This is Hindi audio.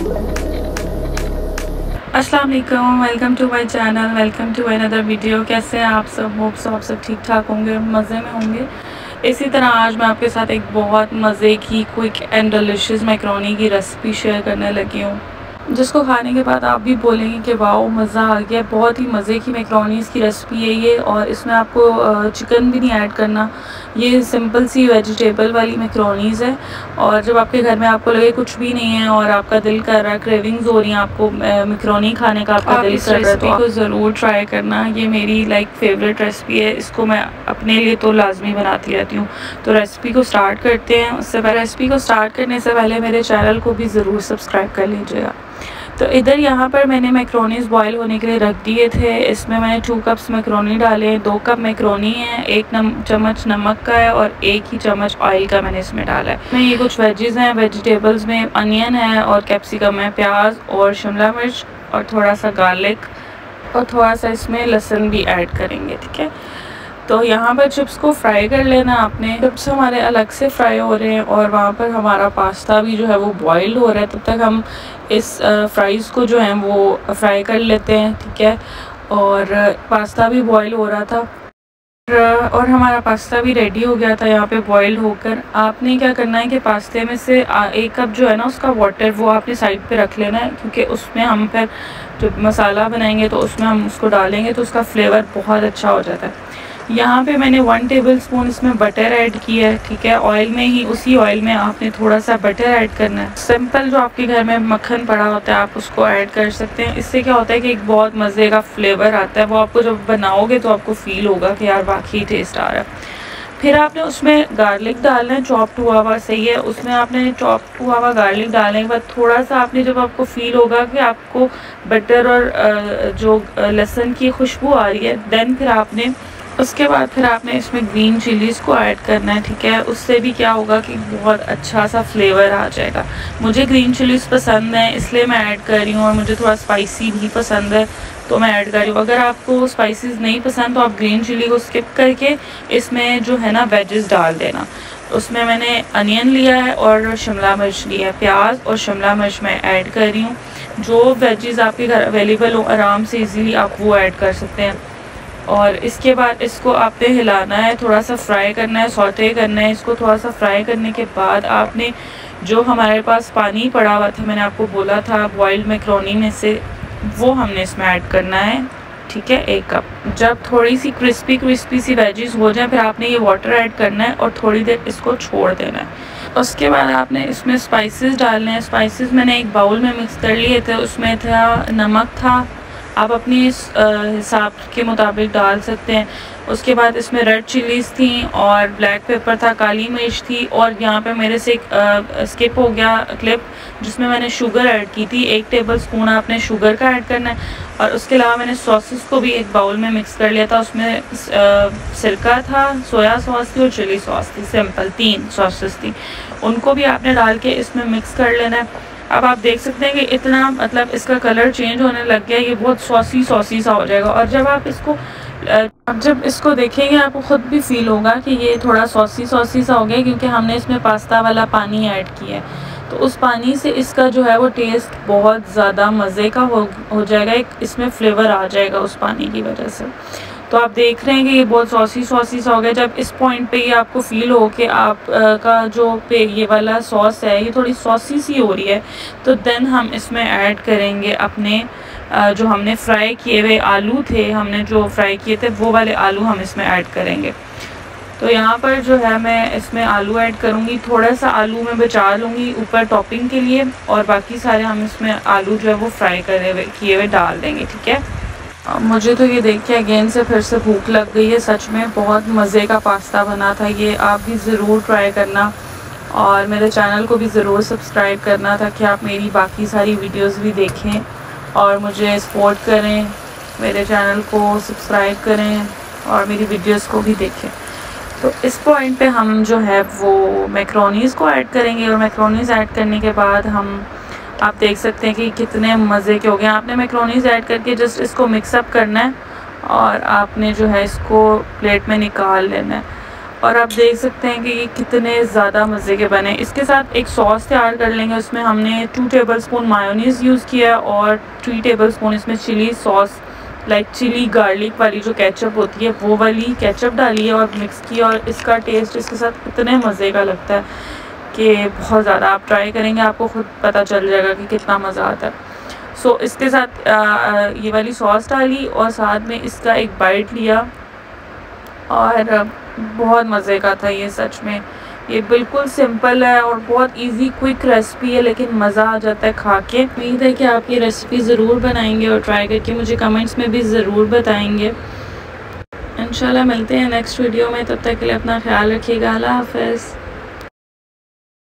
अस्सलाम वालेकुम, welcome to my channel, welcome to another video. कैसे हैं आप सब? होप सो आप सब ठीक ठाक होंगे, मज़े में होंगे। इसी तरह आज मैं आपके साथ एक बहुत मज़े की क्विक एंड डिलीशियस मैकरोनी की रेसिपी शेयर करने लगी हूँ, जिसको खाने के बाद आप भी बोलेंगे कि वाओ मज़ा आ गया। बहुत ही मज़े की मैकरोनीज़ की रेसिपी है ये, और इसमें आपको चिकन भी नहीं ऐड करना। ये सिंपल सी वेजिटेबल वाली मैकरोनीज़ है। और जब आपके घर में आपको लगे कुछ भी नहीं है और आपका दिल कर रहा है, क्रेविंग्स हो रही हैं आपको मैकरोनी खाने का, आपका दिल कर रहा है, तो ज़रूर ट्राई करना। ये मेरी फेवरेट रेसिपी है, इसको मैं अपने लिए तो लाजमी बनाती रहती हूँ। तो रेसिपी को स्टार्ट करते हैं। उससे पहले रेसिपी को स्टार्ट करने से पहले मेरे चैनल को भी ज़रूर सब्सक्राइब कर लीजिएगा। तो इधर यहाँ पर मैंने मैकरोनीज़ बॉईल होने के लिए रख दिए थे। इसमें मैंने 2 कप्स मैकरोनी डाले, 2 कप मैकरोनी है, 1 चम्मच नमक का है और 1 ही चम्मच ऑयल का मैंने इसमें डाला है। इसमें ये कुछ वेजेस हैं, वेजिटेबल्स में अनियन है और कैप्सिकम है, प्याज और शिमला मिर्च और थोड़ा सा गार्लिक और थोड़ा सा इसमें लहसुन भी ऐड करेंगे, ठीक है। तो यहाँ पर चिप्स को फ्राई कर लेना आपने। चिप्स हमारे अलग से फ्राई हो रहे हैं और वहाँ पर हमारा पास्ता भी जो है वो बॉइल्ड हो रहा है। तब तक हम इस फ्राइज़ को जो है वो फ्राई कर लेते हैं, ठीक है। और पास्ता भी बॉईल हो रहा था और हमारा पास्ता भी रेडी हो गया था यहाँ पे बॉइल्ड होकर। आपने क्या करना है कि पास्ते में से 1 कप जो है ना उसका वाटर वो आपने साइड पे रख लेना है, क्योंकि उसमें हम फिर जब मसाला बनाएंगे तो उसमें हम उसको डालेंगे तो उसका फ्लेवर बहुत अच्छा हो जाता है। यहाँ पे मैंने 1 टेबलस्पून इसमें बटर ऐड किया है, ठीक है। ऑयल में ही, उसी ऑयल में आपने थोड़ा सा बटर ऐड करना है। सिंपल जो आपके घर में मक्खन पड़ा होता है आप उसको ऐड कर सकते हैं। इससे क्या होता है कि एक बहुत मज़े का फ्लेवर आता है। वो आपको जब बनाओगे तो आपको फील होगा कि यार वाकई टेस्ट आ रहा है। फिर आपने उसमें गार्लिक डालना है, चॉप्ड हुआ हुआ, सही है। उसमें आपने चॉप्ड हुआ हुआ गार्लिक डालने के बाद थोड़ा सा आपने, जब आपको फील होगा कि आपको बटर और जो लहसुन की खुशबू आ रही है, देन उसके बाद फिर आपने इसमें ग्रीन चिलीज़ को ऐड करना है, ठीक है। उससे भी क्या होगा कि बहुत अच्छा सा फ्लेवर आ जाएगा। मुझे ग्रीन चिलीज़ पसंद है इसलिए मैं ऐड कर रही हूँ, और मुझे थोड़ा स्पाइसी भी पसंद है तो मैं ऐड कर रही हूँ। अगर आपको स्पाइसेस नहीं पसंद तो आप ग्रीन चिली को स्किप करके इसमें जो है ना वेजेस डाल देना। उसमें मैंने अनियन लिया है और शिमला मिर्च लिया है, प्याज और शिमला मिर्च मैं ऐड कर रही हूँ। जो वेजेस आपके घर अवेलेबल हो आराम से ईज़िली आप वो ऐड कर सकते हैं। और इसके बाद इसको आपने हिलाना है, थोड़ा सा फ्राई करना है, सौटे करना है। इसको थोड़ा सा फ्राई करने के बाद आपने जो हमारे पास पानी पड़ा हुआ था, मैंने आपको बोला था बॉइल्ड मैकरोनी में से, वो हमने इसमें ऐड करना है, ठीक है, 1 कप। जब थोड़ी सी क्रिस्पी सी वेजीज हो जाए फिर आपने ये वाटर ऐड करना है और थोड़ी देर इसको छोड़ देना है। उसके बाद आपने इसमें स्पाइसेस डालने हैं। स्पाइसेस मैंने एक बाउल में मिक्स कर लिए थे। उसमें था नमक था, आप अपने हिसाब के मुताबिक डाल सकते हैं। उसके बाद इसमें रेड चिलीज़ थी और ब्लैक पेपर था, काली मिर्च थी, और यहाँ पे मेरे से एक स्किप हो गया क्लिप जिसमें मैंने शुगर ऐड की थी। 1 टेबलस्पून आपने शुगर का ऐड करना है। और उसके अलावा मैंने सॉसेस को भी एक बाउल में मिक्स कर लिया था। उसमें सिरका था, सोया सॉस थी और चिली सॉस थी, सिंपल 3 सॉसेस थी। उनको भी आपने डाल के इसमें मिक्स कर लेना है। अब आप देख सकते हैं कि इतना इसका कलर चेंज होने लग गया, ये बहुत सॉसी सा हो जाएगा। और जब आप जब इसको देखेंगे आपको ख़ुद भी फील होगा कि ये थोड़ा सॉसी सा हो गया, क्योंकि हमने इसमें पास्ता वाला पानी ऐड किया है। तो उस पानी से इसका जो है वो टेस्ट बहुत ज़्यादा मज़े का हो जाएगा, एक इसमें फ्लेवर आ जाएगा उस पानी की वजह से। तो आप देख रहे हैं कि ये बहुत सॉसी सा हो गया। जब इस पॉइंट पे ये आपको फील हो कि आप का जो ये वाला सॉस है ये थोड़ी सॉसी सी हो रही है, तो देन हम इसमें ऐड करेंगे अपने जो हमने फ्राई किए हुए आलू थे, हमने जो फ्राई किए थे वो वाले आलू हम इसमें ऐड करेंगे। तो यहाँ पर जो है मैं इसमें आलू ऐड करूँगी, थोड़ा सा आलू मैं बचा लूँगी ऊपर टॉपिंग के लिए, और बाकी सारे हम इसमें आलू जो है वो फ्राई किए हुए डाल देंगे, ठीक है। मुझे तो ये देख के अगेन से फिर से भूख लग गई है। सच में बहुत मज़े का पास्ता बना था ये, आप भी ज़रूर ट्राई करना और मेरे चैनल को भी ज़रूर सब्सक्राइब करना ताकि आप मेरी बाकी सारी वीडियोस भी देखें और मुझे सपोर्ट करें, मेरे चैनल को सब्सक्राइब करें और मेरी वीडियोस को भी देखें। तो इस पॉइंट पे हम जो है वो मैकरोनीज़ को ऐड करेंगे, और मैकरोनीज़ ऐड करने के बाद आप देख सकते हैं कि कितने मज़े के हो गए। आपने मैकरोनीज़ ऐड करके जस्ट इसको मिक्सअप करना है और आपने जो है इसको प्लेट में निकाल लेना है। और आप देख सकते हैं कि ये कितने ज़्यादा मज़े के बने। इसके साथ एक सॉस तैयार कर लेंगे। उसमें हमने 2 टेबलस्पून मायोनीज़ यूज़ किया और 3 टेबलस्पून इसमें chilli sauce, like chilli garlic वाली जो केचप होती है वो वाली केचप डाली है और मिक्स की। और इसका टेस्ट इसके साथ इतने मज़े का लगता है कि बहुत ज़्यादा। आप ट्राई करेंगे आपको खुद पता चल जाएगा कि कितना मज़ा आता है। सो इसके साथ ये वाली सॉस डाली और साथ में इसका एक बाइट लिया और बहुत मज़े का था ये। सच में ये बिल्कुल सिंपल है और बहुत इजी क्विक रेसिपी है, लेकिन मज़ा आ जाता है खा के। उम्मीद है कि आप ये रेसिपी ज़रूर बनाएंगे और ट्राई करके मुझे कमेंट्स में भी ज़रूर बताएंगे। इंशाल्लाह मिलते हैं नेक्स्ट वीडियो में, तब तक के लिए अपना ख्याल रखिएगा। अल्लाह हाफ़िज़।